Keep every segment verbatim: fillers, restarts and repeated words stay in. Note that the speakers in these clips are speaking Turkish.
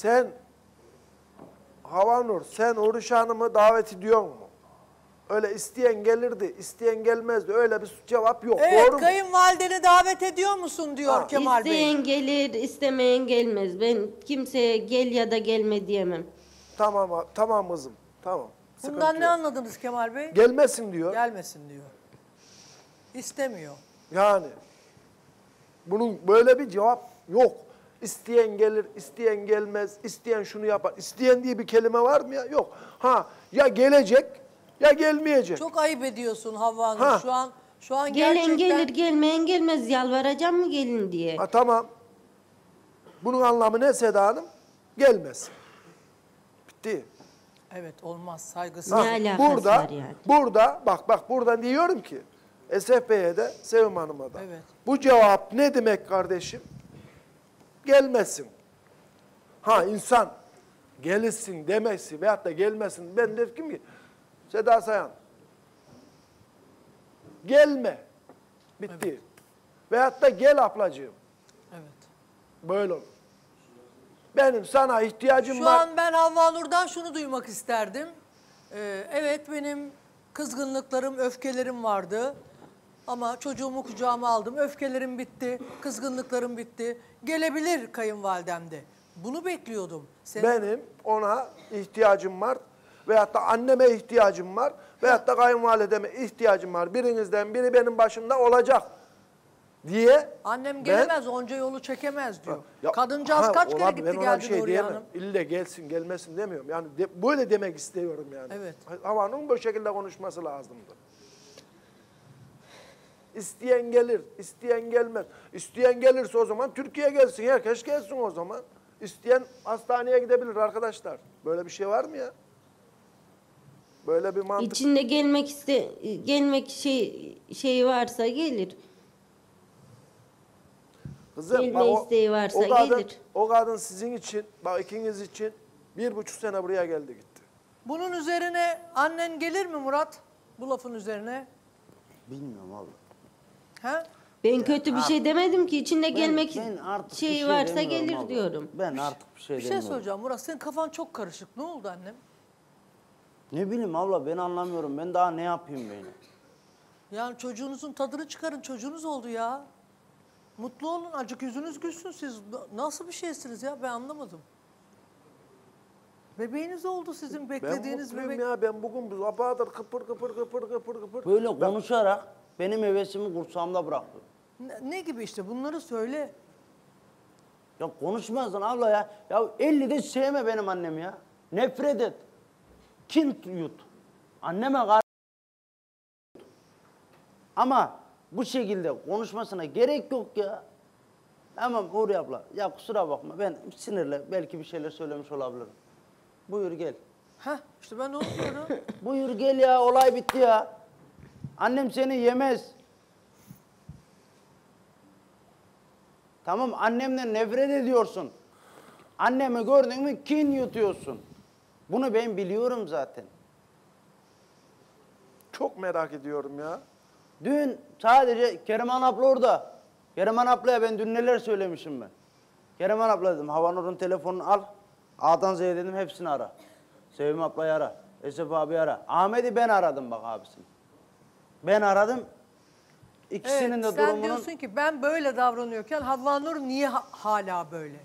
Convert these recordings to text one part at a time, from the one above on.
sen Havanur, sen Oruç Hanım'ı davet ediyor mu? Öyle isteyen gelirdi, isteyen gelmezdi. Öyle bir cevap yok. Evet, doğru mu? kayınvalideni davet ediyor musun diyor Ha. Kemal Bey. İsteyen gelir, istemeyen gelmez. Ben kimseye gel ya da gelme diyemem. Tamam, tamam kızım. Tamam. Sıkıntı Bundan ne yok. anladınız Kemal Bey? Gelmesin diyor. Gelmesin diyor. İstemiyor. Yani bunun böyle bir cevap yok. İsteyen gelir, isteyen gelmez, isteyen şunu yapar. İsteyen diye bir kelime var mı ya? Yok. Ha, ya gelecek ya gelmeyecek. Çok ayıp ediyorsun Havva Hanım. Ha. Şu an şu an Gelen gerçekten gelir, gelmeyen gelmez. Yalvaracağım mı gelin diye. Ha, tamam. Bunun anlamı ne Seda Hanım? Gelmez. Bitti. evet olmaz saygısız. Ne Ha, alakası burada, var yani? burada bak bak buradan diyorum ki Esef Bey'e de Sevim Hanım'a da. Evet. Bu cevap ne demek kardeşim? Gelmesin. Ha insan gelirsin demesi veyahut da gelmesin. Ben dedim ki Seda Sayan gelme. Bitti. Evet. Veyahut da gel ablacığım. Evet. Böyle olur. Benim sana ihtiyacım Şu var. an ben Havva Nur'dan şunu duymak isterdim. Ee, evet benim kızgınlıklarım, öfkelerim vardı. Ama çocuğumu kucağıma aldım. Öfkelerim bitti, kızgınlıklarım bitti. Gelebilir kayınvalidem de. Bunu bekliyordum. Senin... Benim ona ihtiyacım var. Veyahut da anneme ihtiyacım var. Veyahut da kayınvalideme ihtiyacım var. Birinizden biri benim başımda olacak diye. Annem ben- gelemez, onca yolu çekemez diyor. Ya, Kadıncağız ha, kaç kere olabilir, gitti ben ona bir geldi şey Nuriye diyemem. Hanım. İlle gelsin gelmesin demiyorum. Yani de, böyle demek istiyorum yani. Evet. Havanın bu şekilde konuşması lazımdı. İsteyen gelir, isteyen gelmez. İsteyen gelirse o zaman Türkiye gelsin, herkes gelsin o zaman. İsteyen hastaneye gidebilir arkadaşlar. Böyle bir şey var mı ya? Böyle bir mantık. İçinde gelmek iste gelmek şey şeyi varsa gelir. Kızım, gelme bak o- isteği varsa o kadın, gelir. O kadın sizin için, bak ikiniz için bir buçuk sene buraya geldi gitti. Bunun üzerine annen gelir mi Murat? Bu lafın üzerine. Bilmiyorum abi. He? Ben kötü bir şey demedim ki. İçinde gelmek ben artık bir şeyi şey varsa demiyorum gelir abi. diyorum. Ben artık bir şey Bir şey demiyorum. soracağım Murat. Senin kafan çok karışık. Ne oldu annem? Ne bileyim abla ben anlamıyorum. Ben daha ne yapayım böyle? Yani çocuğunuzun tadını çıkarın. Çocuğunuz oldu ya. Mutlu olun. Acık yüzünüz gülsün siz. Nasıl bir şeysiniz ya? Ben anlamadım. Bebeğiniz oldu sizin Ben beklediğiniz mutluyum bebek. ya, ben bugün bu sabahdır kıpır kıpır kıpır kıpır kıpır. Böyle Ben- konuşarak benim hevesimi kursağımda bıraktı. Ne, ne gibi işte bunları söyle. Ya konuşmazsın abla ya. Ya elli de sevme benim annem ya. Nefret et. Kin yut. Anneme karşı yut. Ama bu şekilde konuşmasına gerek yok ya. Tamam Uğur abla. Ya kusura bakma ben sinirle belki bir şeyler söylemiş olabilirim. Buyur gel. Heh işte ben onu diyorum. Buyur gel ya olay bitti ya. Annem seni yemez. Tamam annemden nefret ediyorsun. Annemi gördün mü kin yutuyorsun. Bunu ben biliyorum zaten. Çok merak ediyorum ya. Dün sadece Keriman abla orada. Keriman ablaya ben dün neler söylemişim ben. Keriman abla dedim Havanur'un telefonunu al. A'dan Z'ye dedim hepsini ara. Sevim ablayı ara. Esef abi ara. Ahmet'i ben aradım bak abisini. Ben aradım. İkisinin Evet, de sen durumunun... diyorsun ki ben böyle davranıyorken Havva Nur niye ha- hala böyle?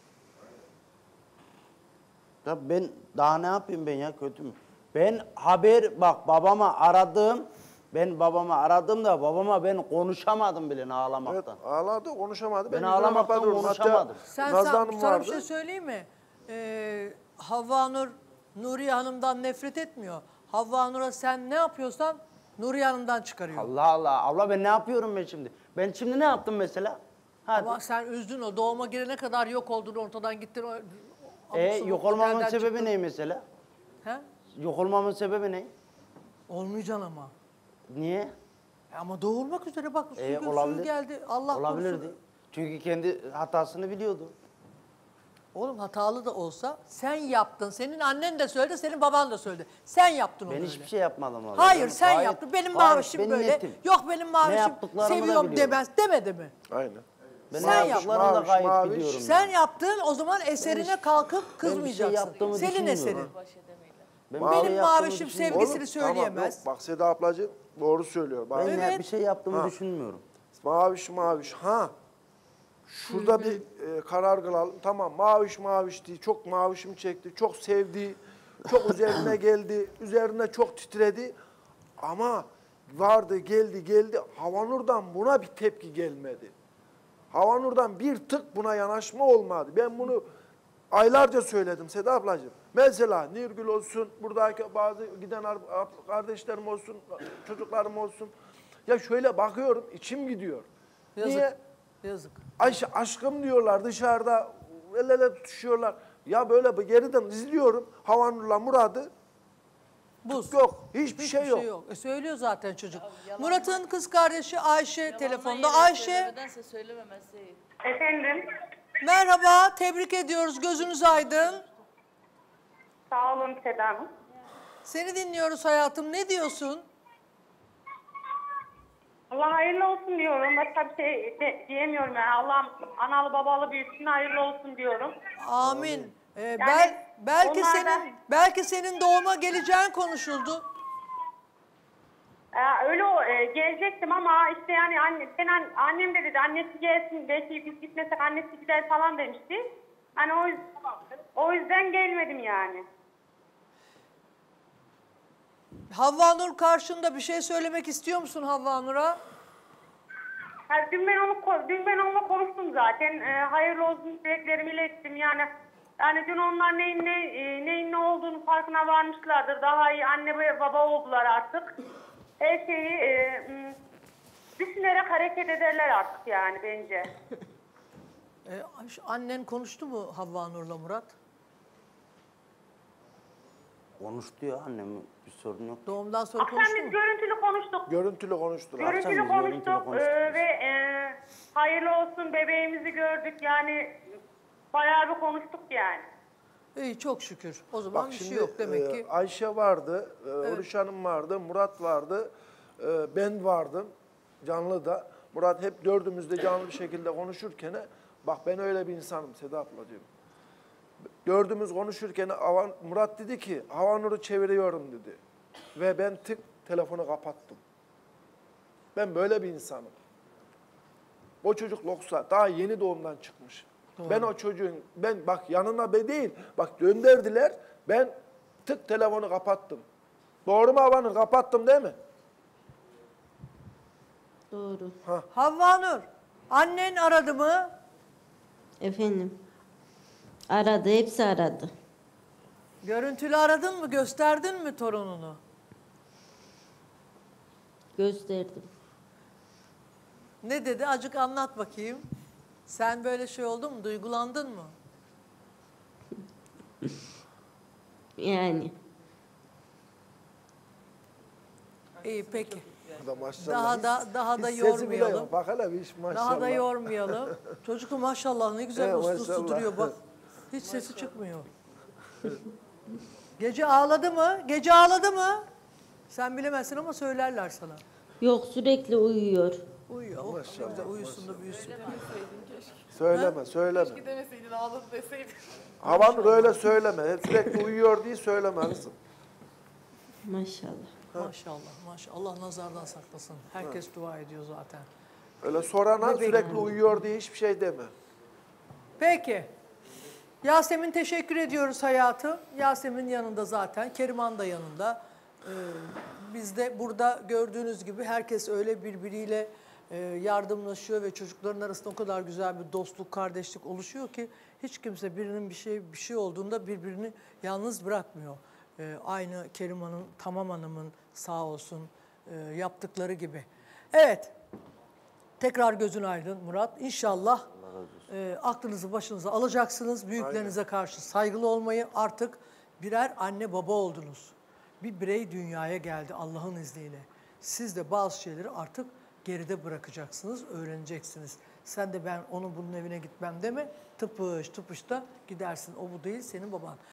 Ya ben daha ne yapayım ben ya kötü mü? Ben haber bak babama aradım. Ben babama aradım da babama ben konuşamadım bile Evet, ağlamaktan. ağladı, konuşamadı. Ben yüzüne ağlamaktan kapatıyorum. Hatta konuşamadım. Sen, Nazlı sen Hanım sana bir vardı. şey söyleyeyim mi? Ee, Havva Nur Nuriye Hanım'dan nefret etmiyor. Havva Nur'a sen ne yapıyorsan Nuriye Hanım'dan çıkarıyor. Allah Allah. Abla ben ne yapıyorum ben şimdi? Ben şimdi ne yaptım mesela? Hadi. Ama sen üzdün o doğuma girene kadar yok oldun ortadan gittin. o- E, abuk subuk yok olmamın otelden sebebi çıktın. ne mesela? He? Yok olmamın sebebi ne? Olmayacaksın ama. Niye? E ama doğurmak üzere bak su, E, gö- olabilir. suyu geldi. Allah Olabilirdi. korusun. Çünkü kendi hatasını biliyordu. Oğlum hatalı da olsa sen yaptın. Senin annen de söyledi, senin baban da söyledi. Sen yaptın onu Ben öyle. hiçbir şey yapmadım abi. Hayır Ben sen gayet- yaptın. Benim gayet mavişim ben böyle. netim. Yok benim Ne mavişim yaptıklarımı da seviyorum biliyorum. demez demedi mi? Aynen. Ben Sen yap. yaptıklarına da Maviş, gayet maviş. biliyorum. Sen yani. yaptın, o zaman eserine kalkıp Ben bir kızmayacaksın. şey yaptığımı Senin düşünmüyorum. eserin. Ben Mavi- bir şey Benim yaptığımı mavişim düşünmüyorum. sevgisini Tamam, söyleyemez. yok, bak Seda ablacığım doğru söylüyor. Bak, Ben ya Evet. bir şey yaptığımı Ha. düşünmüyorum. maviş maviş ha. Şurada bir e, karar kılalım. Tamam maviş maviş değil. Çok mavişim çekti. Çok sevdi. Çok üzerine geldi. Üzerine çok titredi. Ama vardı geldi geldi. Havanur'dan buna bir tepki gelmedi. Havanur'dan bir tık buna yanaşma olmadı. Ben bunu aylarca söyledim Seda ablacığım. Mesela Nirgül olsun, buradaki bazı giden ar- kardeşlerim olsun, çocuklarım olsun. Ya şöyle bakıyorum içim gidiyor. Yazık. Niye? Yazık. Ayşe aşkım diyorlar dışarıda el ele tutuşuyorlar. Ya böyle bir geriden izliyorum Havanur'la Murat'ı. Buz. Yok hiçbir şey yok. E söylüyor zaten çocuk. Murat'ın kız kardeşi Ayşe telefonda. Yalandan yere Ayşe söylemedense söylememesi. Efendim, merhaba, tebrik ediyoruz, gözünüz aydın. sağ olun Seda Hanım. Seni dinliyoruz hayatım, ne diyorsun? Allah hayırlı olsun diyorum. Başka bir şey de, diyemiyorum yani. Allah analı babalı büyüsün, hayırlı olsun diyorum. Amin. Ee, bel, belki onlar da- senin belki senin doğuma geleceğin konuşuldu. Ee, öyle o, e, gelecektim ama işte yani anne, ben an- annem de dedi annesi gelsin, belki biz gitmesek annesi gider falan demişti. Hani o, yüz- o yüzden gelmedim yani. Havva Nur karşında bir şey söylemek istiyor musun Havva Nur'a? Ha, dün ben onu ko- dün ben onunla konuştum zaten. Ee, hayırlı olsun dileklerimi ilettim yani. Yani dün onlar neyin ne e, neyin ne olduğunu farkına varmışlardır. Daha iyi anne ve baba oldular artık. Her şeyi e, m, düşünerek hareket ederler artık yani bence. Ee, annen konuştu mu Havva Nur'la Murat? Konuştu ya annem, bir sorun yok. Doğumdan sonra Akşam konuştu biz mu? görüntülü konuştuk. Görüntülü konuştular. Görüntülü biz konuştuk, görüntülü konuştuk e, biz. ve e, hayırlı olsun bebeğimizi gördük yani bayağı bir konuştuk yani. İyi çok şükür. O zaman Bak bir şimdi şey yok demek e, ki. Ayşe vardı, e, Oruç Hanım vardı, Murat vardı, e, ben vardım canlıda. Murat hep dördümüz de canlı bir şekilde konuşurken bak ben öyle bir insanım Seda abla diyorum. Dördümüz konuşurken Havan- Murat dedi ki Havanur'u çeviriyorum dedi. Ve ben tık telefonu kapattım. Ben böyle bir insanım. O çocuk Loksa daha yeni doğumdan çıkmış. Ben o çocuğun, ben bak yanına be değil, bak gönderdiler, ben tık telefonu kapattım. Doğru mu Havanur? Kapattım değil mi? Doğru. Havva Nur, annen aradı mı? Efendim. Aradı, hepsi aradı. Görüntülü aradın mı? Gösterdin mi torununu? Gösterdim. Ne dedi? Acık anlat bakayım. Sen böyle şey oldun mu? Duygulandın mı? Yani. İyi peki. Da maşallah. Daha da daha da Hiç sesi bile yormayalım. yok. Bak hele bir iş maşallah. Daha da yormayalım. Çocuk maşallah ne güzel Evet, uslu uslu maşallah. duruyor bak. Hiç sesi çıkmıyor. Gece ağladı mı? Gece ağladı mı? Sen bilemezsin ama söylerler sana. Yok, sürekli uyuyor. Uyuyor. Oh, ne güzel uyusun da büyüsün. Söyleme, söyleme. Keşke demeseydin ağladı deseydin. Havanur öyle söyleme. Hep sürekli uyuyor diye söyleme kızım. Maşallah. Maşallah maşallah. Allah nazardan saklasın. Herkes dua ediyor zaten. Öyle sorana sürekli uyuyor diye hiçbir şey deme. Peki. Yasemin teşekkür ediyoruz hayatım. Yasemin yanında zaten. Keriman da yanında. Ee, biz de burada gördüğünüz gibi herkes öyle birbiriyle e, yardımlaşıyor ve çocukların arasında o kadar güzel bir dostluk, kardeşlik oluşuyor ki hiç kimse birinin bir şey bir şey olduğunda birbirini yalnız bırakmıyor. Ee, aynı Keriman'ın, Tamam Hanım'ın sağ olsun e, yaptıkları gibi. Evet. Tekrar gözün aydın Murat. İnşallah e, aklınızı başınıza alacaksınız. Büyüklerinize karşı saygılı olmayı, artık birer anne baba oldunuz. Bir birey dünyaya geldi Allah'ın izniyle. Siz de bazı şeyleri artık geride bırakacaksınız, öğreneceksiniz. Sen de ben onun bunun evine gitmem deme. Tıpış tıpış da gidersin. O bu değil, senin baban.